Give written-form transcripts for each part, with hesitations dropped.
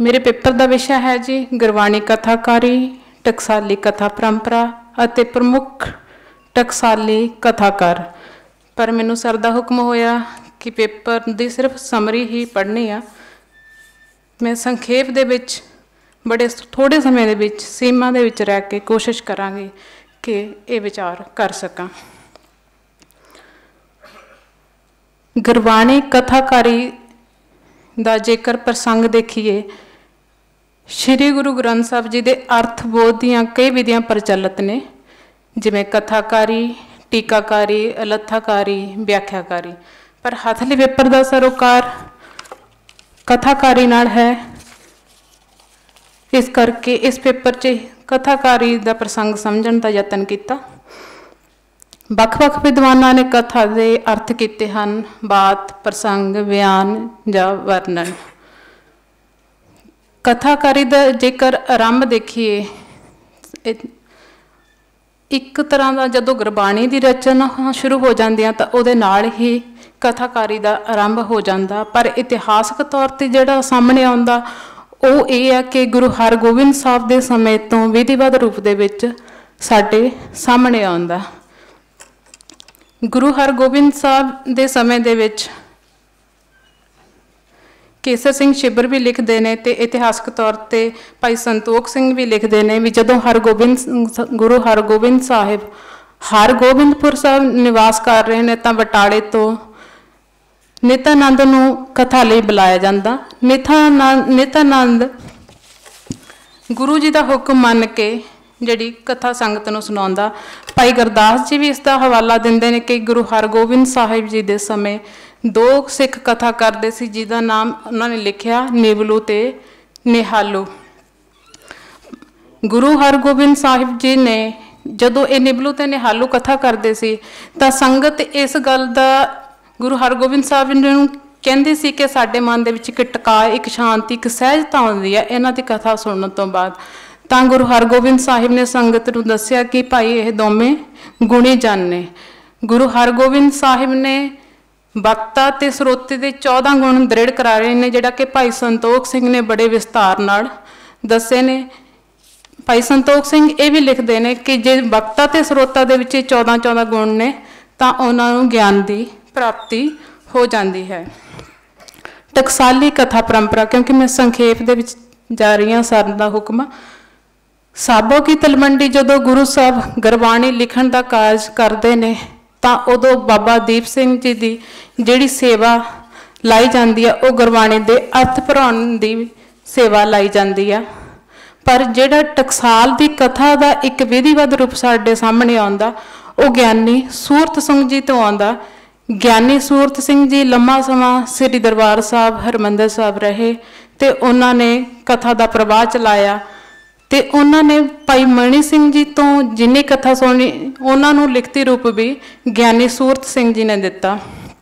मेरे पेपर का विषय है जी गुरबाणी कथाकारी, टकसाली कथा परंपरा ਅਤੇ प्रमुख टकसाली कथाकार। पर मैनू सर का हुक्म होया कि पेपर की सिर्फ समरी ही पढ़नी आ। मैं संखेप दे विच बड़े थोड़े समय दे विच सीमा दे विच रह के कोशिश करांगी कि ये विचार कर सकां। गुरबाणी कथाकारी ਦਾ ਜੇਕਰ ਪ੍ਰਸੰਗ ਦੇਖੀਏ, श्री गुरु ग्रंथ साहब जी के अर्थ बोध दियाँ कई विधियां प्रचलित ने, जिमें कथाकारी, टीकाकारी, अलथाकारी, व्याख्याकारी। पर हथली पेपर का सरोकार कथाकारी नाल है, इस करके इस पेपर च कथाकारी का प्रसंग समझण का यतन किया। ਵੱਖ-ਵੱਖ विद्वानों ने कथा के अर्थ किए हैं, बात, प्रसंग, बयान या वर्णन। कथाकारी का जेकर आरंभ देखिए, एक तरह का जदों गुरबाणी की रचना शुरू हो जाती है तो उहदे नाल ही कथाकारी का आरंभ हो जाता। पर इतिहासक तौर पर जिहड़ा सामने आउंदा वो ये है कि गुरु हरगोबिंद साहब के समय तो विधिवत रूप दे विच साडे सामने आउंदा। गुरु हरगोबिंद साहब के समय दे विच केसर सिंह छिब्बर भी लिखते हैं तो इतिहासक तौर पर भाई संतोख सिंह भी लिखते हैं भी जदों गुरु हरगोबिंद साहिब हरगोबिंदपुर साहब निवास कर रहे हैं तो बटाले तो नित्यानंद नूं कथा लई बुलाया जाता। नित्यानंद गुरु जी का हुक्म मन के जिहड़ी कथा संगत नूं सुणाउंदा। भाई गुरदास जी भी इसका हवाला दिंदे ने कि गुरु हरगोबिंद साहिब जी के समय दो सिख कथा करते सी, जिसका नाम उन्होंने लिखिया निबलू ते निहालू। गुरु हरगोबिंद साहिब जी ने जदों ये निबलू ते निहालू कथा करते सी तो संगत इस गल का गुरु हरगोबिंद साहब जी नूं कहंदी सी कि साडे मन दे विच एक टिका, एक शांति, एक सहजता आउंदी है इन्हां दी कथा सुनने तो बाद। तो गुरु हरगोबिंद साहिब ने संगत नूं दस्सिया कि भाई ये दोवें गुणी जन ने। गुरु हरगोबिंद साहिब ने वक्ता ते स्रोते के 14 गुण दृढ़ करा रहे हैं, जिहड़ा कि भाई संतोख सिंह ने बड़े विस्तार नाल दस्से ने। भाई संतोख सिंह ये भी लिखते हैं कि जे वक्ता ते स्रोता दे विच 14 गुण ने तो उन्होंने ज्ञान की प्राप्ति हो जाती है। टकसाली कथा परंपरा, क्योंकि मैं संखेप दे विच जा रही हाँ, सर का हुक्म। साबो की तलवंडी जदों गुरु साहब गुरबाणी लिखण का कारज करते हैं तो उदों बाबा दीप सिंह जी की जिहड़ी सेवा लाई जाती है वो गुरबाणी के अर्थ भराउण की सेवा लाई जाती है। पर जिहड़ा टकसाल की कथा का एक विधिवत रूप साडे सामने आउंदा वो ज्ञानी सूरत सिंह जी तो आउंदा। ज्ञानी सूरत सिंह जी लंबा समा श्री दरबार साहब हरमंदर साहब रहे तो उन्होंने कथा का प्रवाह चलाया। तो उन्होंने भाई मणि सिंह जी तो जिन्नी कथा सुनी उन्होंने लिखती रूप भी ज्ञानी सूरत सिंह जी ने दिता।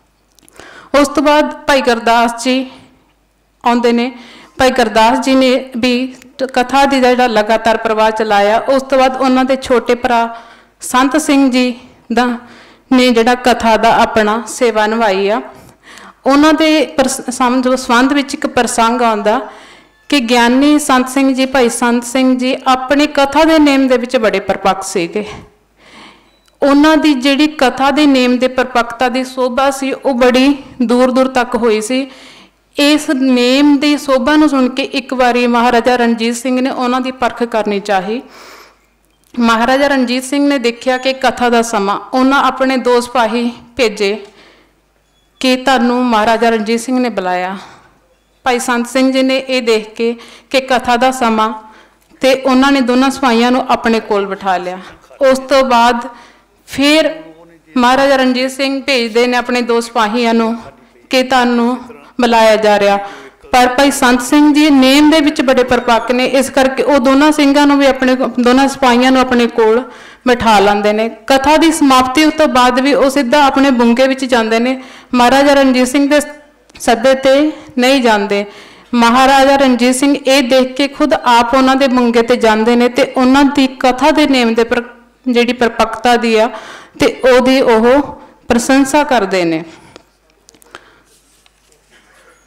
उस तो बाद भाई गुरदास जी आउंदे ने। भाई गुरदास जी ने भी कथा की जिहड़ा लगातार प्रवाह चलाया। उस तो बाद उन्होंने छोटे भरा संत सिंह जी दा ने जिहड़ा कथा का अपना सेवा निभाई आ। उन्होंने संबंध विच एक प्रसंग आउंदा कि ज्ञानी संत सिंह जी, भाई संत सिंह जी अपनी कथा के नेम दे विच बड़े परपक्ष सीगे। उन्हां दी जिहड़ी कथा के नेम के परपक्ता की शोभा सी वो बड़ी दूर दूर तक हुई सी। इस नेम की शोभा नूं सुन के एक बारी महाराजा रणजीत सिंह ने उन्हां दी परख करनी चाही। महाराजा रणजीत सिंह ने देखा कि कथा का समा, उन्हां अपने 2 सिपाही भेजे कि तुहानूं महाराजा रणजीत सिंह ने बुलाया। भाई संत सिंह जी ने यह देख के कि कथा का समा तो उन्होंने दोनों सिपाहियों को अपने कोल बिठा लिया। उस तो बाद फिर महाराजा रणजीत सिंह भेजते हैं अपने 2 सिपाहियों कि तुहानूं बुलाया जा रहा। पर भाई संत सिंह जी नेम दे विच बड़े परपक्क ने, इस करके वो दोनों सिंघां भी अपने दोनों सिपाहियों अपने कोल बिठा लेंदे ने। कथा की समाप्ति उस तो बाद भी वो सीधा अपने बुंगे विच जांदे ने, महाराजा रणजीत सिंह के सदे ते नहीं जाते। महाराजा रणजीत सिंह ये देख के खुद आप उन्होंने बुंगे ते जाते हैं तो उन्होंने कथा के नेम के जी परपक्ता दी आ ते ओदी ओह प्रशंसा करते हैं।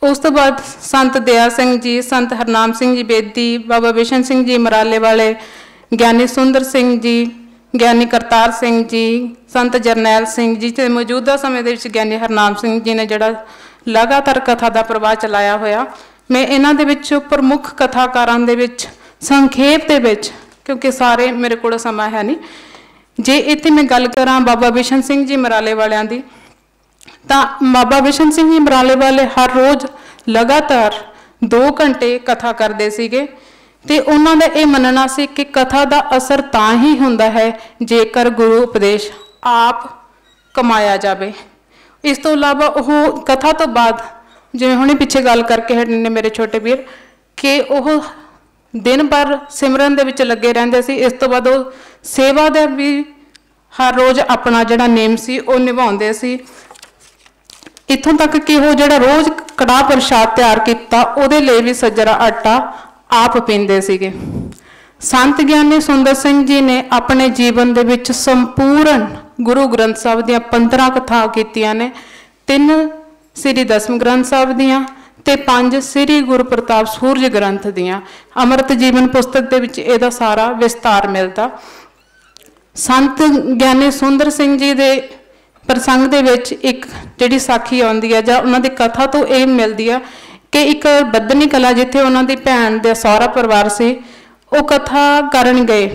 उस तो बाद संत दया सिंह जी, संत हरनाम सिंह जी बेदी, बाबा बिशन सिंह जी मराले वाले, ज्ञानी सुंदर सिंह जी, ज्ञानी करतार सिंह जी, संत जरनैल सिंह जी ते मौजूदा समय के ज्ञानी हरनाम सिंह जी ने जिहड़ा लगातार कथा का प्रवाह चलाया होया। मैं इन्हां दे विच प्रमुख कथाकारां दे विच संखेप दे विच, क्योंकि सारे मेरे को समा है नहीं, जे इत्थे मैं गल करां बाबा बिशन सिंह जी मराले वालियां दी, तां बाबा बिशन सिंह जी मराले वाले हर रोज़ लगातार 2 घंटे कथा करते सीगे ते उन्हां दा इह मनना सी कि कथा का असर तां ही हुंदा है जेकर गुरु उपदेश आप कमाया जाए। इस तो इलावा वह कथा तो बाद जिवें हुणे पिछे गल करके हटे ने मेरे छोटे वीर कि वह दिन भर सिमरन दे विच लगे रहिंदे सी। इस तो बाद वह सेवा दा भी हर रोज़ अपना जिहड़ा नेम सी वह निभाउंदे सी। इत्थों तक कि वो जिहड़ा रोज़ कड़ाह प्रशाद तैयार किया उहदे लई भी सज्जरा आटा आप पींदे सीगे। संत ज्ञानी सुंदर सिंह जी ने अपने जीवन दे विच संपूर्ण गुरु ग्रंथ साहिब दियां 15 कथा कीतियां ने, 3 श्री दसम ग्रंथ साहिब दियां ते 5 श्री गुरु प्रताप सूरज ग्रंथ दियां। अमृत जीवन पुस्तक दे विच इहदा सारा विस्तार मिलता। संत ज्ञानी सुंदर सिंह जी दे प्रसंग दे विच एक जिहड़ी साखी आउंदी है जां उन्हां दी कथा तो ये मिलती है कि एक बदनी कला जिथे उन्हां दी भैन दे सौहरा परिवार से वो कथा करन गए,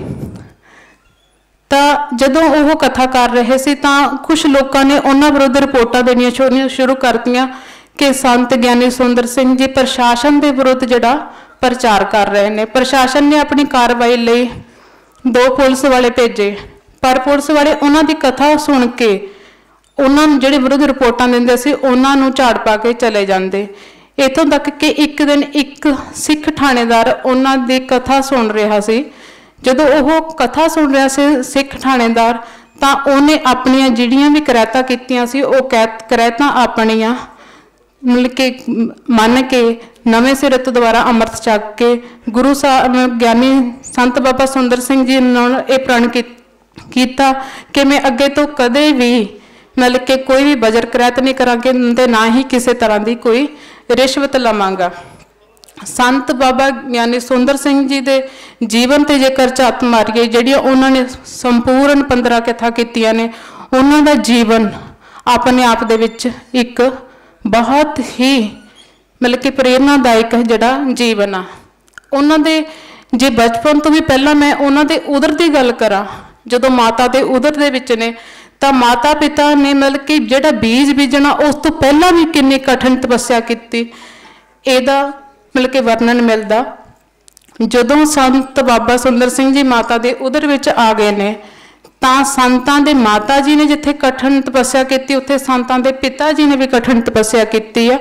तो जदों वो कथा कर रहे सी तां कुछ लोगों ने उन्हां विरुद्ध रिपोर्टां देनियां शुरू कर दियां कि संत ज्ञानी सुंदर सिंह जी प्रशासन के विरुद्ध जिहड़ा प्रचार कर रहे हैं। प्रशासन ने अपनी कार्रवाई लई 2 पुलिस वाले भेजे, पर पुलिस वाले उन्हां दी कथा सुन के उन्होंने जिहड़े विरुद्ध रिपोर्टां दिंदे सी उन्हां नूं झाड़ पा के चले जांदे। इत्थों तक कि एक दिन एक सिख थाणेदार उन्हां दी कथा सुन रहा सी। जदों वो कथा सुन रहा सी सिख थाणेदार, तां उहने अपनियां जिहड़ियां भी करैतां कीतियां सी वो करैतां अपनियां मतलब कि मन के नवें सिरे तो दोबारा अमृत छक के गुरु साहब ज्ञानी संत बाबा सुंदर सिंह जी नाल ये प्रण कीता कि मैं अगे तो कदे भी मतलब कि कोई भी बजर करैत नहीं करांगे ते ना ही किसी तरह की कोई रिश्वत लवांगा। संत बाबा ज्ञानी सुंदर सिंह जी के जीवन से जेकर झत मारीए जिहड़ियां उन्होंने संपूर्ण 15 कथा कीतियां ने, उन्हों का जीवन अपने आप दे विच एक बहुत ही मतलब कि प्रेरणादायक जिहड़ा जीवन आ। उन्हों दे जे बचपन तो भी पहला मैं उन्हों दे उदर की गल करा, जदों माता के उदर दे विच ने तो माता पिता ने मतलब कि जिहड़ा बीज बीजना उस तो पहला भी कितनी कठिन तपस्या की, ਇਹਦਾ मतलब कि वर्णन मिलता। जदों संत बाबा सुंदर सिंह जी माता के उदर विच आ गए ने, तां संतां दे माता जी ने जिथे कठिन तपस्या की उत्थे संतां दे पिता जी ने भी कठिन तपस्या की है।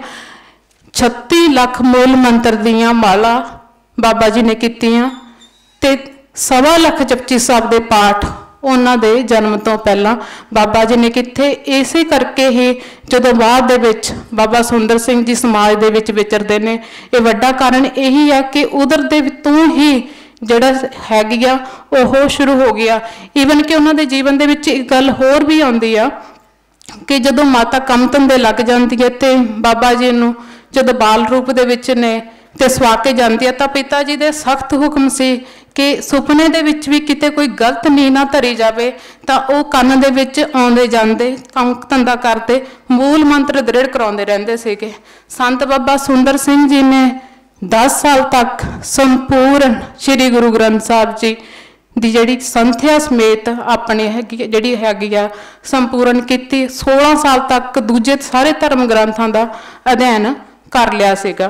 36 लाख मूल मंत्र दियां माला बाबा जी ने कीतियां ते 1.25 लाख जपजी साहब दे पाठ उन्हां दे जन्म तो पहला बाबा जी ने किथे। इसे करके ही जदों बाद दे विच बाबा सुंदर सिंह जी समाज दे विच विचरदे ने, ये वड्डा कारण यही है कि उधर दे तो ही जिहड़ा हैगी आ ओह शुरू हो गया। ईवन कि उन्हां दे जीवन दे विच एक गल होर भी आउंदी आ कि जदों माता कम धंधे लग जाती है तो बाबा जी नूं जदों बाल रूप दे विच ने ते सवा के जाती है, तो पिता जी दे सख्त हुक्म सी कि सुपने दे विच भी किते कोई गलत नींह ना धरी जाए, तो वह कन्न दे विच आउंदे जांदे काम धंधा करते मूल मंत्र दृढ़ कराउंदे रहिंदे सीगे। संत बाबा सुंदर सिंह जी ने 10 साल तक संपूर्ण श्री गुरु ग्रंथ साहिब जी की जिहड़ी संथ्या समेत अपनी जिहड़ी हैगी आ संपूर्ण की। 16 साल तक दूजे सारे धर्म ग्रंथों का अध्ययन कर लिया सीगा।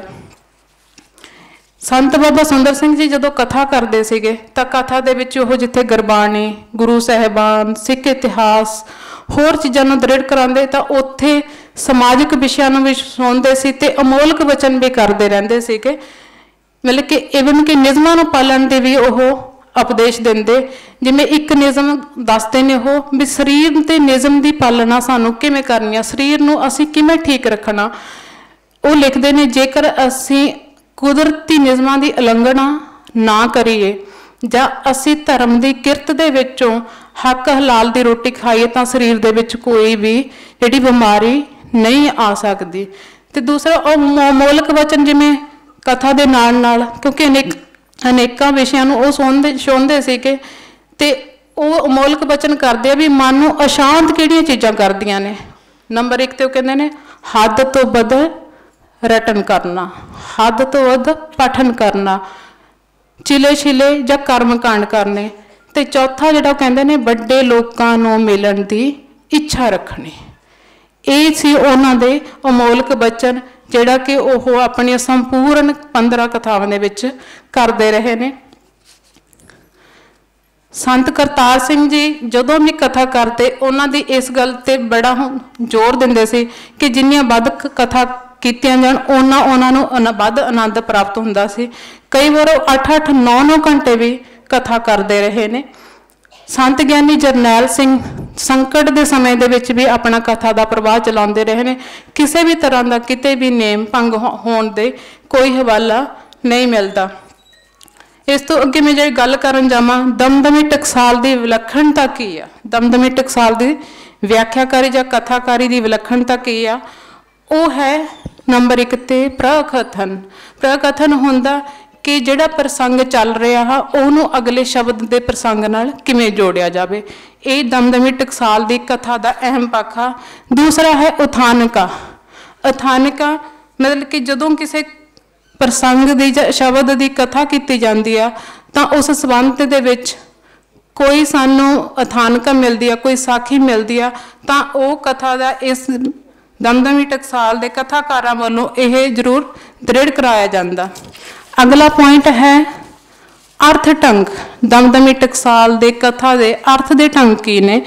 संत बाबा सुंदर सिंह जी जदों कथा करते सीगे तां कथा दे विच ओह जिथे गुरबाणी गुरु साहिबान सिख इतिहास होर चीज़ों नूं दृढ़ करांदे तां उत्थे समाजिक विषयां नूं भी सुणदे सी ते अमोलक वचन भी करते रहंदे सीगे। मतलब कि इवन कि नियमां नूं पालन दे भी ओह उपदेश देंदे। जिवें एक नियम दसदे ने ओह भी शरीर ते नियम की पालना सानूं किवें करनी आ, शरीर नूं असीं किवें ठीक रखना। वो लिखते ने जेकर असीं कुदरती नियमां की उलंघना ना करिए जां असीं धर्म की किरत दे विचों हक हलाल की रोटी खाइए तो शरीर दे विच कोई भी जिहड़ी बीमारी नहीं आ सकती। ਤੇ दूसरा ਮੌਲਿਕ ਵਚਨ ਜਿਵੇਂ ਕਥਾ ਦੇ ਨਾਲ ਕਿਉਂਕਿ ਅਨੇਕਾਂ ਵਿਸ਼ਿਆਂ ਨੂੰ ਉਹ ਸੁਣਦੇ ਸੀਗੇ ਤੇ ਉਹ ਅਮੋਲਕ ਵਚਨ ਕਰਦੇ ਆ ਵੀ ਮਨ ਨੂੰ ਅਸ਼ਾਂਤ ਕਿਹੜੀਆਂ ਚੀਜ਼ਾਂ ਕਰਦੀਆਂ ਨੇ। ਨੰਬਰ 1 ਤੇ ਉਹ ਕਹਿੰਦੇ ਨੇ ਹੱਦ ਤੋਂ ਵੱਧ ਰਟਨ ਕਰਨਾ, ਹੱਦ ਤੋਂ ਵੱਧ ਪਠਨ ਕਰਨਾ, ਚਿਲੇ ਛਿਲੇ ਜਾਂ ਕਰਮ ਕਾਂਡ ਕਰਨੇ। ਤੇ ਚੌਥਾ ਜਿਹੜਾ ਉਹ ਕਹਿੰਦੇ ਨੇ ਵੱਡੇ ਲੋਕਾਂ ਨੂੰ ਮਿਲਣ ਦੀ ਇੱਛਾ ਰੱਖਣੀ। ਇਹ ਸੀ ਉਹਨਾਂ ਦੇ ਅਮੋਲਕ ਵਚਨ ਜਿਹੜਾ ਕਿ ਉਹ ਆਪਣੀਆਂ ਸੰਪੂਰਨ 15 ਕਥਾਵਾਂ ਦੇ ਵਿੱਚ ਕਰਦੇ ਰਹੇ ਨੇ। ਸੰਤ ਕਰਤਾਰ ਸਿੰਘ ਜੀ ਜਦੋਂ ਵੀ ਕਥਾ ਕਰਦੇ ਉਹਨਾਂ ਦੀ ਇਸ ਗੱਲ ਤੇ ਬੜਾ ਜ਼ੋਰ ਦਿੰਦੇ ਸੀ ਕਿ ਜਿੰਨੀਆਂ ਵੱਧ ਕਥਾ ਕੀਤੀਆਂ ਜਾਣ ਉਹਨਾਂ ਨੂੰ ਵੱਧ ਆਨੰਦ ਪ੍ਰਾਪਤ ਹੁੰਦਾ ਸੀ। ਕਈ ਵਾਰ ਉਹ 8-8 9-9 ਘੰਟੇ ਵੀ ਕਥਾ ਕਰਦੇ ਰਹੇ ਨੇ। ਸੰਤ ਗਿਆਨੀ ਜਰਨੈਲ ਸਿੰਘ ਸੰਕਟ ਦੇ ਸਮੇਂ ਦੇ ਵਿੱਚ ਵੀ ਆਪਣਾ ਕਥਾ ਦਾ ਪ੍ਰਵਾਹ ਚਲਾਉਂਦੇ ਰਹੇ ਨੇ। ਕਿਸੇ ਵੀ ਤਰ੍ਹਾਂ ਦਾ ਕਿਤੇ ਵੀ ਨੇਮ ਭੰਗ ਹੋਣ ਦੇ ਕੋਈ ਹਵਾਲਾ ਨਹੀਂ ਮਿਲਦਾ। ਇਸ ਤੋਂ ਅੱਗੇ ਮੈਂ ਜਿਹੜੀ ਗੱਲ ਕਰਨ ਜਾਵਾਂ ਦਮਦਮੀ ਟਕਸਾਲ ਦੀ ਵਿਲੱਖਣਤਾ ਕੀ ਆ, ਦਮਦਮੀ ਟਕਸਾਲ ਦੀ ਵਿਆਖਿਆਕਾਰੀ ਜਾਂ ਕਥਾਕਾਰੀ ਦੀ ਵਿਲੱਖਣਤਾ ਕੀ ਆ, ਉਹ ਹੈ ਨੰਬਰ 1 ਤੇ ਪ੍ਰਕਥਨ। ਪ੍ਰਕਥਨ ਹੁੰਦਾ ਕਿ ਜਿਹੜਾ ਪ੍ਰਸੰਗ ਚੱਲ ਰਿਹਾ ਹਾ ਉਹਨੂੰ ਅਗਲੇ ਸ਼ਬਦ ਦੇ ਪ੍ਰਸੰਗ ਨਾਲ ਕਿਵੇਂ ਜੋੜਿਆ ਜਾਵੇ। ਇਹ ਦਮਦਮੀ ਟਕਸਾਲ ਦੀ ਕਥਾ ਦਾ ਅਹਿਮ ਪੱਖ ਆ। ਦੂਸਰਾ ਹੈ ਉਥਾਨਕਾ। ਉਥਾਨਕਾ ਮਤਲਬ ਕਿ ਜਦੋਂ ਕਿਸੇ ਪ੍ਰਸੰਗ ਦੀ ਜਾਂ ਸ਼ਬਦ ਦੀ ਕਥਾ ਕੀਤੀ ਜਾਂਦੀ ਆ ਤਾਂ ਉਸ ਸੰਬੰਧ ਦੇ ਵਿੱਚ ਕੋਈ ਸਾਨੂੰ ਉਥਾਨਕਾ ਮਿਲਦੀ ਆ, ਕੋਈ ਸਾਖੀ ਮਿਲਦੀ ਆ ਤਾਂ ਉਹ ਕਥਾ ਦਾ ਇਸ ਦਮਦਮੀ ਟਕਸਾਲ ਦੇ ਕਥਾਕਾਰਾਂ ਵੱਲੋਂ ਇਹ ਜ਼ਰੂਰ ਦ੍ਰਿੜ ਕਰਾਇਆ ਜਾਂਦਾ। ਅਗਲਾ ਪੁਆਇੰਟ ਹੈ ਅਰਥ ਢੰਗ। ਦਮਦਮੀ ਟਕਸਾਲ ਦੇ ਕਥਾ ਦੇ ਅਰਥ ਦੇ ਢੰਗ ਕੀ ਨੇ।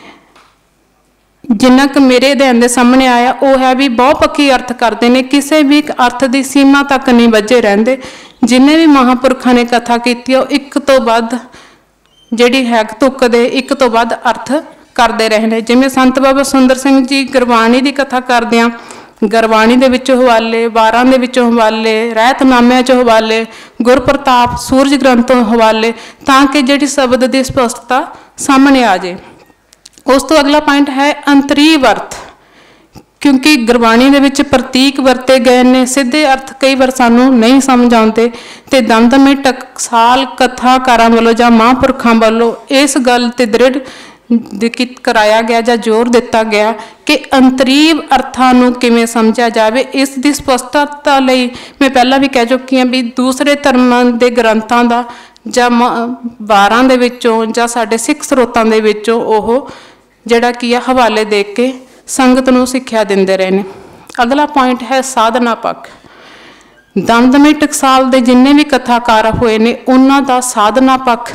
ਜਿੰਨਾ ਕੁ ਮੇਰੇ ਅਧਿਐਨ ਦੇ ਸਾਹਮਣੇ ਆਇਆ ਉਹ ਹੈ ਵੀ ਬਹੁ ਪੱਖੀ ਅਰਥ ਕਰਦੇ ਨੇ, ਕਿਸੇ ਵੀ ਇੱਕ ਅਰਥ ਦੀ ਸੀਮਾ ਤੱਕ ਨਹੀਂ ਬੱਝੇ ਰਹਿੰਦੇ। ਜਿੰਨੇ ਵੀ ਮਹਾਂਪੁਰਖਾਂ ਨੇ ਕਥਾ ਕੀਤੀ ਉਹ ਇੱਕ ਤੋਂ ਵੱਧ ਜਿਹੜੀ ਹੈ ਤੁਕ ਦੇ ਇੱਕ ਤੋਂ ਵੱਧ ਅਰਥ ਕਰਦੇ ਰਹੇ ਨੇ। ਜਿਵੇਂ ਸੰਤ ਬਾਬਾ ਸੁੰਦਰ ਸਿੰਘ ਜੀ ਗੁਰਬਾਣੀ ਦੀ ਕਥਾ ਕਰਦਿਆਂ ਗੁਰਬਾਣੀ ਦੇ ਵਿੱਚੋਂ ਹਵਾਲੇ, ਵਾਰਾਂ ਦੇ ਵਿੱਚੋਂ ਹਵਾਲੇ, ਰਹਿਤਨਾਮਿਆਂ 'ਚੋਂ ਹਵਾਲੇ, ਗੁਰਪ੍ਰਤਾਪ ਸੂਰਜ ਗ੍ਰੰਥ ਤੋਂ ਹਵਾਲੇ, ਤਾਂ ਕਿ ਜਿਹੜੀ ਸ਼ਬਦ ਦੀ ਸਪਸ਼ਟਤਾ ਸਾਹਮਣੇ ਆ ਜਾਏ। ਉਸ ਤੋਂ ਅਗਲਾ ਪੁਆਇੰਟ ਹੈ ਅੰਤਰੀਵ ਅਰਥ। ਕਿਉਂਕਿ ਗੁਰਬਾਣੀ ਦੇ ਵਿੱਚ ਪ੍ਰਤੀਕ ਵਰਤੇ ਗਏ ਨੇ, ਸਿੱਧੇ ਅਰਥ ਕਈ ਵਾਰ ਸਾਨੂੰ ਨਹੀਂ ਸਮਝ ਆਉਂਦੇ ਤੇ ਦਮਦਮੀ ਟਕਸਾਲ ਕਥਾਕਾਰਾਂ ਵੱਲੋਂ ਜਾਂ ਮਹਾਂਪੁਰਖਾਂ ਵੱਲੋਂ ਇਸ ਗੱਲ ਤੇ ਦ੍ਰਿੜ ਕਰਾਇਆ ਗਿਆ ਜਾਂ ਜ਼ੋਰ ਦਿੱਤਾ ਗਿਆ ਕਿ ਅੰਤਰੀਵ ਅਰਥਾਂ ਨੂੰ ਕਿਵੇਂ ਸਮਝਿਆ ਜਾਵੇ। ਇਸ ਦੀ ਸਪਸ਼ਟਤਾ ਲਈ ਮੈਂ ਪਹਿਲਾਂ ਵੀ ਕਹਿ ਚੁੱਕੀ ਹਾਂ ਵੀ ਦੂਸਰੇ ਧਰਮਾਂ ਦੇ ਗ੍ਰੰਥਾਂ ਦਾ ਜਾਂ ਵਾਰਾਂ ਦੇ ਵਿੱਚੋਂ ਜਾਂ ਸਾਡੇ ਸਿੱਖ ਸਰੋਤਾਂ ਦੇ ਵਿੱਚੋਂ ਉਹ ਜਿਹੜਾ ਕੀ ਆ ਹਵਾਲੇ ਦੇ ਕੇ ਸੰਗਤ ਨੂੰ ਸਿੱਖਿਆ ਦਿੰਦੇ ਰਹੇ ਨੇ। ਅਗਲਾ ਪੁਆਇੰਟ ਹੈ ਸਾਧਨਾ ਪੱਖ। ਦਮਦਮੀ ਟਕਸਾਲ ਦੇ ਜਿੰਨੇ ਵੀ ਕਥਾਕਾਰ ਹੋਏ ਨੇ ਉਹਨਾਂ ਦਾ ਸਾਧਨਾ ਪੱਖ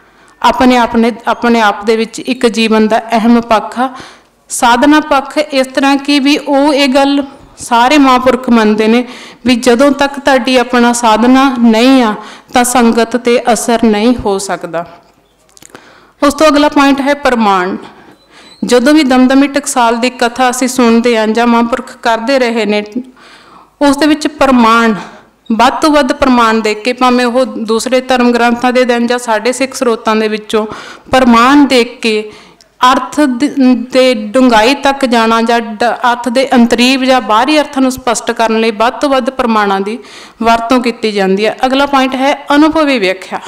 ਆਪਣੇ ਆਪ ਦੇ ਵਿੱਚ ਇੱਕ ਜੀਵਨ ਦਾ ਅਹਿਮ ਪੱਖ ਆ। ਸਾਧਨਾ ਪੱਖ ਇਸ ਤਰ੍ਹਾਂ ਕਿ ਵੀ ਉਹ ਇਹ ਗੱਲ ਸਾਰੇ ਮਹਾਂਪੁਰਖ ਮੰਨਦੇ ਨੇ ਵੀ ਜਦੋਂ ਤੱਕ ਤੁਹਾਡੀ ਆਪਣਾ ਸਾਧਨਾ ਨਹੀਂ ਆ ਤਾਂ ਸੰਗਤ ਤੇ ਅਸਰ ਨਹੀਂ ਹੋ ਸਕਦਾ। ਉਸ ਤੋਂ ਅਗਲਾ ਪੁਆਇੰਟ ਹੈ ਪ੍ਰਮਾਣ। ਜਦੋਂ ਵੀ ਦਮਦਮੀ ਟਕਸਾਲ ਦੀ ਕਥਾ ਅਸੀਂ ਸੁਣਦੇ ਹਾਂ ਜਾਂ ਮਹਾਂਪੁਰਖ ਕਰਦੇ ਰਹੇ ਨੇ ਉਸ ਦੇ ਵਿੱਚ ਪ੍ਰਮਾਣ ਵੱਧ ਤੋਂ ਵੱਧ ਪ੍ਰਮਾਣ ਦੇ ਕੇ, ਭਾਵੇਂ ਉਹ ਦੂਸਰੇ ਧਰਮ ਗ੍ਰੰਥਾਂ ਦੇ ਦਿਨ ਜਾਂ ਸਾਡੇ ਸਿੱਖ ਸਰੋਤਾਂ ਦੇ ਵਿੱਚੋਂ ਪ੍ਰਮਾਣ ਦੇਖ ਕੇ ਅਰਥ ਦੇ ਡੂੰਘਾਈ ਤੱਕ ਜਾਣਾ ਜਾਂ ਅਰਥ ਦੇ ਅੰਤਰੀਵ ਜਾਂ ਬਾਹਰੀ ਅਰਥਾਂ ਨੂੰ ਸਪਸ਼ਟ ਕਰਨ ਲਈ ਵੱਧ ਤੋਂ ਵੱਧ ਪ੍ਰਮਾਣਾਂ ਦੀ ਵਰਤੋਂ ਕੀਤੀ ਜਾਂਦੀ ਹੈ। ਅਗਲਾ ਪੁਆਇੰਟ ਹੈ ਅਨੁਭਵੀ ਵਿਆਖਿਆ।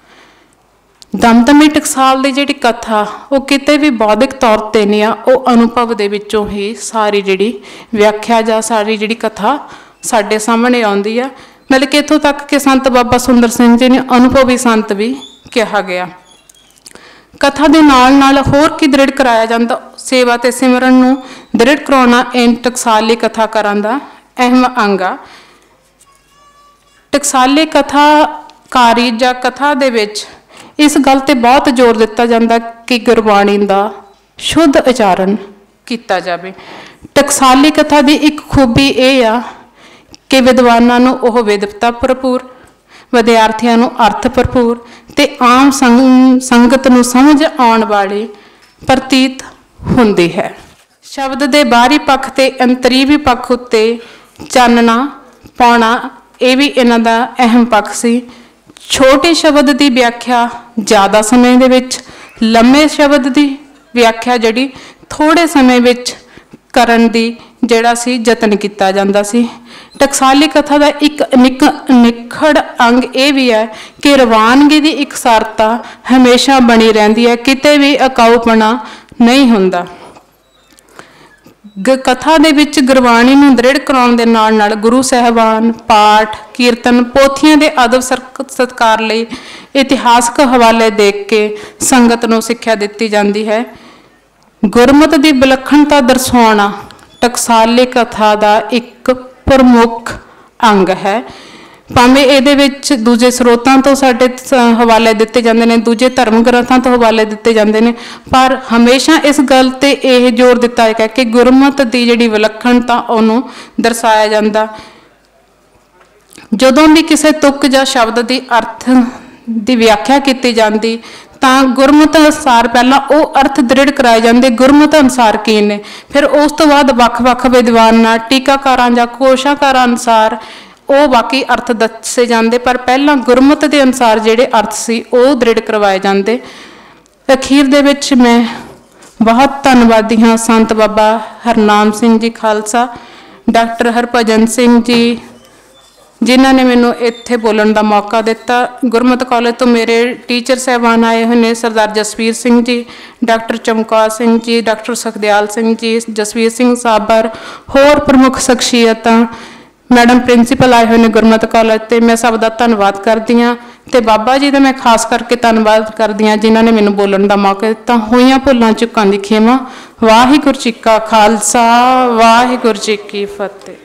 ਦਮਦਮੀ ਟਕਸਾਲ ਦੀ ਜਿਹੜੀ ਕਥਾ ਉਹ ਕਿਤੇ ਵੀ ਬੌਧਿਕ ਤੌਰ 'ਤੇ ਨਹੀਂ ਆ, ਉਹ ਅਨੁਭਵ ਦੇ ਵਿੱਚੋਂ ਹੀ ਸਾਰੀ ਜਿਹੜੀ ਵਿਆਖਿਆ ਜਾਂ ਸਾਰੀ ਜਿਹੜੀ ਕਥਾ ਸਾਡੇ ਸਾਹਮਣੇ ਆਉਂਦੀ ਆ। ਮਤਲਬ ਕਿ ਇੱਥੋਂ ਤੱਕ ਕਿ ਸੰਤ ਬਾਬਾ ਸੁੰਦਰ ਸਿੰਘ ਜੀ ਨੇ ਅਨੁਭਵੀ ਸੰਤ ਵੀ ਕਿਹਾ ਗਿਆ। ਕਥਾ ਦੇ ਨਾਲ ਨਾਲ ਹੋਰ ਕੀ ਦ੍ਰਿੜ ਕਰਾਇਆ ਜਾਂਦਾ, ਸੇਵਾ ਤੇ ਸਿਮਰਨ ਨੂੰ ਦ੍ਰਿੜ ਕਰਾਉਣਾ ਇਹ ਟਕਸਾਲੀ ਕਥਾਕਾਰਾਂ ਦਾ ਅਹਿਮ ਅੰਗ ਆ। ਟਕਸਾਲੀ ਕਥਾਕਾਰੀ ਜਾਂ ਕਥਾ ਦੇ ਵਿੱਚ ਇਸ ਗੱਲ ਤੇ ਬਹੁਤ ਜ਼ੋਰ ਦਿੱਤਾ ਜਾਂਦਾ ਕਿ ਗੁਰਬਾਣੀ ਦਾ ਸ਼ੁੱਧ ਉਚਾਰਨ ਕੀਤਾ ਜਾਵੇ। ਟਕਸਾਲੀ ਕਥਾ ਦੀ ਇੱਕ ਖੂਬੀ ਇਹ ਆ ਕਿ ਵਿਦਵਾਨਾਂ ਨੂੰ ਉਹ ਵਿਦਵਤਾ ਭਰਪੂਰ, ਵਿਦਿਆਰਥੀਆਂ ਨੂੰ ਅਰਥ ਭਰਪੂਰ ਤੇ ਆਮ ਸੰਗਤ ਨੂੰ ਸਮਝ ਆਉਣ ਵਾਲੀ ਪ੍ਰਤੀਤ ਹੁੰਦੀ ਹੈ। ਸ਼ਬਦ ਦੇ ਬਾਹਰੀ ਪੱਖ ਤੇ ਅੰਤਰੀਵੀ ਪੱਖ ਉੱਤੇ ਚਾਨਣਾ ਪਾਉਣਾ ਇਹ ਵੀ ਇਹਨਾਂ ਦਾ ਅਹਿਮ ਪੱਖ ਸੀ। ਛੋਟੇ ਸ਼ਬਦ ਦੀ ਵਿਆਖਿਆ ਜ਼ਿਆਦਾ ਸਮੇਂ ਦੇ ਵਿੱਚ, ਲੰਮੇ ਸ਼ਬਦ ਦੀ ਵਿਆਖਿਆ ਜਿਹੜੀ ਥੋੜ੍ਹੇ ਸਮੇਂ ਵਿੱਚ ਕਰਨ ਦੀ ਜਿਹੜਾ ਸੀ ਯਤਨ ਕੀਤਾ ਜਾਂਦਾ ਸੀ। ਟਕਸਾਲੀ ਕਥਾ ਦਾ ਇੱਕ ਨਿਖੜ ਅੰਗ ਇਹ ਵੀ ਹੈ ਕਿ ਰਵਾਨਗੀ ਦੀ ਇਕਸਾਰਤਾ ਹਮੇਸ਼ਾ ਬਣੀ ਰਹਿੰਦੀ ਹੈ, ਕਿਤੇ ਵੀ ਅਕਾਊਪਣਾ ਨਹੀਂ ਹੁੰਦਾ। ਕਥਾ ਦੇ ਵਿੱਚ ਗੁਰਬਾਣੀ ਨੂੰ ਦ੍ਰਿੜ ਕਰਾਉਣ ਦੇ ਨਾਲ ਨਾਲ ਗੁਰੂ ਸਾਹਿਬਾਨ, ਪਾਠ, ਕੀਰਤਨ, ਪੋਥੀਆਂ ਦੇ ਅਦਬ ਸਤਿਕਾਰ ਲਈ ਇਤਿਹਾਸਕ ਹਵਾਲੇ ਦੇਖ ਕੇ ਸੰਗਤ ਨੂੰ ਸਿੱਖਿਆ ਦਿੱਤੀ ਜਾਂਦੀ ਹੈ। ਗੁਰਮਤਿ ਦੀ ਵਿਲੱਖਣਤਾ ਦਰਸਾਉਣਾ ਟਕਸਾਲੀ ਕਥਾ ਦਾ ਇੱਕ ਪ੍ਰਮੁੱਖ ਅੰਗ ਹੈ। ਭਾਵੇਂ ਇਹਦੇ ਵਿੱਚ ਦੂਜੇ ਸਰੋਤਾਂ ਤੋਂ ਸਾਡੇ ਹਵਾਲੇ ਦਿੱਤੇ ਜਾਂਦੇ ਨੇ, ਦੂਜੇ ਧਰਮ ਗ੍ਰੰਥਾਂ ਤੋਂ ਹਵਾਲੇ ਦਿੱਤੇ ਜਾਂਦੇ ਨੇ, ਪਰ ਹਮੇਸ਼ਾ ਇਸ ਗੱਲ ਤੇ ਇਹ ਜ਼ੋਰ ਦਿੱਤਾ ਗਿਆ ਕਿ ਗੁਰਮਤਿ ਦੀ ਜਿਹੜੀ ਵਿਲੱਖਣਤਾ ਉਹਨੂੰ ਦਰਸਾਇਆ ਜਾਂਦਾ। ਜਦੋਂ ਵੀ ਕਿਸੇ ਤੁਕ ਜਾਂ ਸ਼ਬਦ ਦੀ ਅਰਥ ਦੀ ਵਿਆਖਿਆ ਕੀਤੀ ਜਾਂਦੀ ਤਾਂ ਗੁਰਮਤਿ ਅਨੁਸਾਰ ਪਹਿਲਾਂ ਉਹ ਅਰਥ ਦ੍ਰਿੜ ਕਰਾਏ ਜਾਂਦੇ ਗੁਰਮਤਿ ਅਨੁਸਾਰ ਕੀ ਨੇ, ਫਿਰ ਉਸ ਤੋਂ ਬਾਅਦ ਵੱਖ-ਵੱਖ ਵਿਦਵਾਨਾਂ, ਟੀਕਾਕਾਰਾਂ ਜਾਂ ਕੋਸ਼ਾਕਾਰਾਂ ਅਨੁਸਾਰ ਉਹ ਬਾਕੀ ਅਰਥ ਦੱਸੇ ਜਾਂਦੇ, ਪਰ ਪਹਿਲਾਂ ਗੁਰਮਤਿ ਦੇ ਅਨੁਸਾਰ ਜਿਹੜੇ ਅਰਥ ਸੀ ਉਹ ਦ੍ਰਿੜ ਕਰਵਾਏ ਜਾਂਦੇ। ਅਖੀਰ ਦੇ ਵਿੱਚ ਮੈਂ ਬਹੁਤ ਧੰਨਵਾਦੀ ਹਾਂ ਸੰਤ ਬਾਬਾ ਹਰਨਾਮ ਸਿੰਘ ਜੀ ਖਾਲਸਾ, ਡਾਕਟਰ ਹਰਭਜਨ ਸਿੰਘ ਜੀ, ਜਿਨ੍ਹਾਂ ਨੇ ਮੈਨੂੰ ਇੱਥੇ ਬੋਲਣ ਦਾ ਮੌਕਾ ਦਿੱਤਾ। ਗੁਰਮਤਿ ਕਾਲਜ ਤੋਂ ਮੇਰੇ ਟੀਚਰ ਸਾਹਿਬਾਨ ਆਏ ਹੋਏ ਨੇ, ਸਰਦਾਰ ਜਸਵੀਰ ਸਿੰਘ ਜੀ, ਡਾਕਟਰ ਚਮਕੌਰ ਸਿੰਘ ਜੀ, ਡਾਕਟਰ ਸੁਖਦਿਆਲ ਸਿੰਘ ਜੀ, ਜਸਵੀਰ ਸਿੰਘ ਸਾਬਰ, ਹੋਰ ਪ੍ਰਮੁੱਖ ਸ਼ਖਸੀਅਤਾਂ, ਮੈਡਮ ਪ੍ਰਿੰਸੀਪਲ ਆਏ ਹੋਏ ਨੇ ਗੁਰਮਤਿ ਕਾਲਜ, ਤੇ ਮੈਂ ਸਭ ਦਾ ਧੰਨਵਾਦ ਕਰਦੀ ਹਾਂ। ਤੇ ਬਾਬਾ ਜੀ ਦਾ ਮੈਂ ਖਾਸ ਕਰਕੇ ਧੰਨਵਾਦ ਕਰਦੀ ਹਾਂ ਜਿਨ੍ਹਾਂ ਨੇ ਮੈਨੂੰ ਬੋਲਣ ਦਾ ਮੌਕਾ ਦਿੱਤਾ। ਹੋਈਆਂ ਭੁੱਲਾਂ ਚੁੱਕਾਂ ਦੀ ਖੇਮਾ। ਵਾਹਿਗੁਰੂ ਜੀ ਕਾ ਖਾਲਸਾ, ਵਾਹਿਗੁਰੂ ਜੀ ਕੀ ਫਤਿਹ।